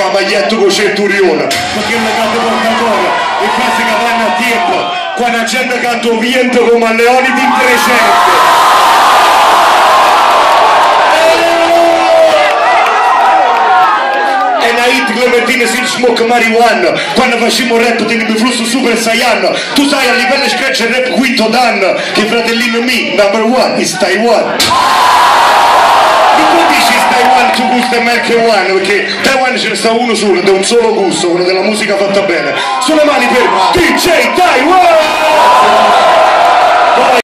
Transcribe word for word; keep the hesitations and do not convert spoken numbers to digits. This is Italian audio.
la maglietta con Centurione, perché le canta portatore, e cose che vanno a tempo, quando la gente canta ovviamente come a leoni di trecento. E una hit Clementina si smoke marijuana, quando facciamo rap teniamo il flusso super saiyan, tu sai a livello scratch il rap quinto dan, che il fratellino mi, number one, is Taiwan. E tu dici Taiwan, tu gusto è meglio che one, perché Taiwan ce ne sta uno solo, ed è un solo gusto, quello della musica fatta bene. Sulle mani per D J Taiwan!